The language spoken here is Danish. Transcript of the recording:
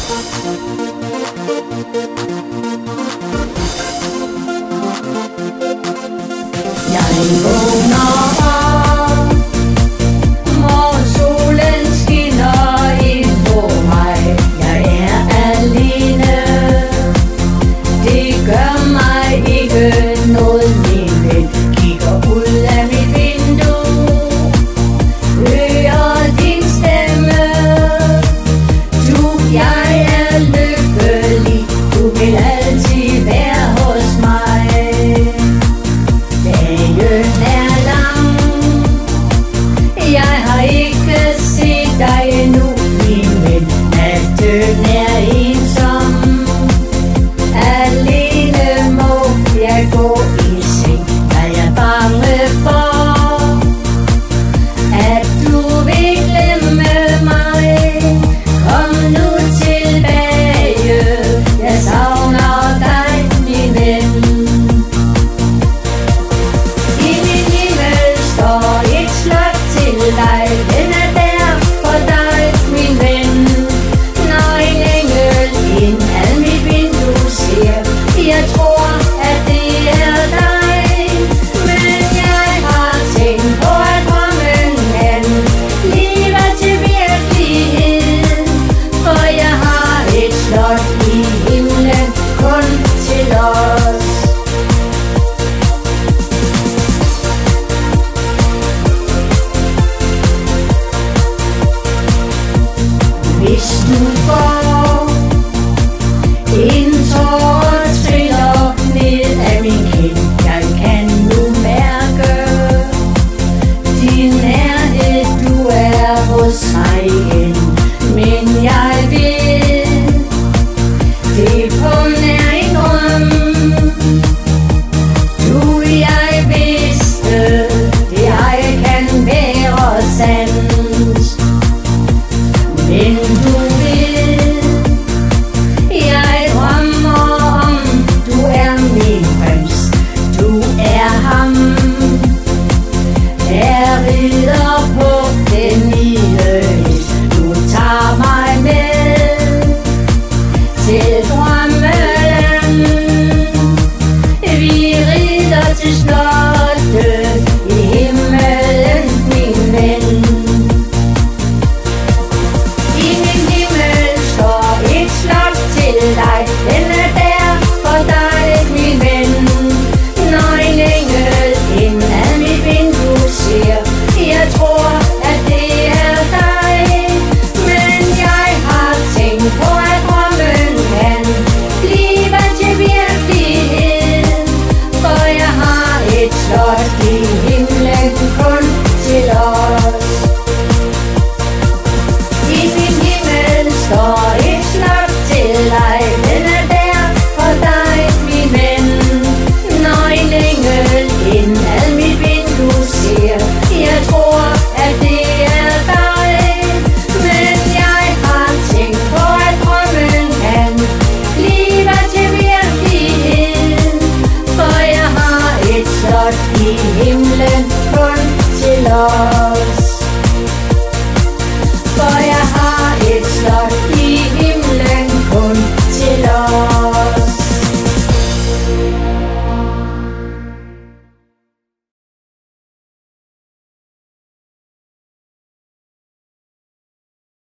Jeg vågner op, morgensolen skinner ind på mig. Jeg er alene, det gør mig ikke noget. Min ven kigger ud af mit vindue, hører din stemme. Jeg er lykkelig, du vil altid være hos mig. Dagen er lang, jeg har ikke set dig endnu, min ven. Natten er en